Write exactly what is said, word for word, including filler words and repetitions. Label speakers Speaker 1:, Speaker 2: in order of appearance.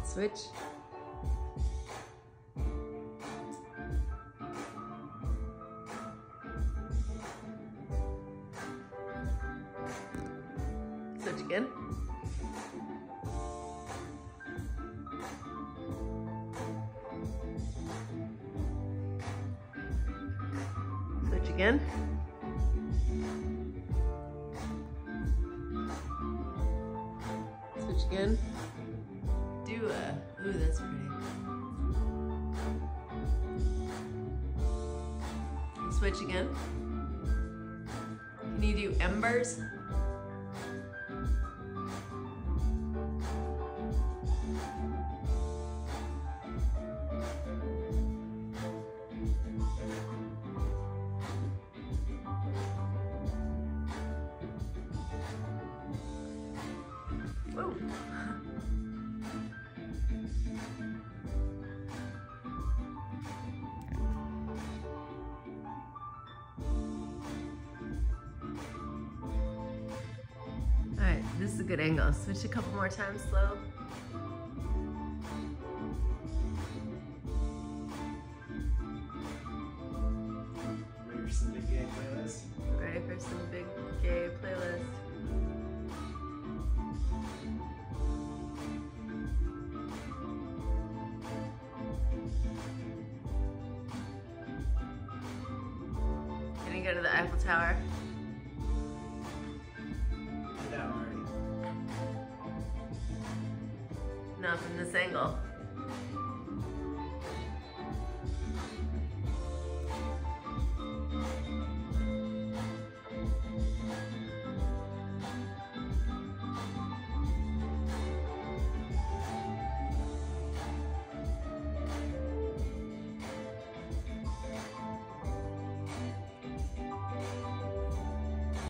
Speaker 1: Switch. Switch again. Switch again. Switch again. Do a, ooh, that's pretty. Switch again. Can you do embers? Whoa. All right, this is a good angle. Switch a couple more times slow.
Speaker 2: Ready for some big gay playlist?
Speaker 1: Ready for some big gay playlist. Gonna go to the Eiffel Tower.
Speaker 2: Get out already.
Speaker 1: Not from this angle.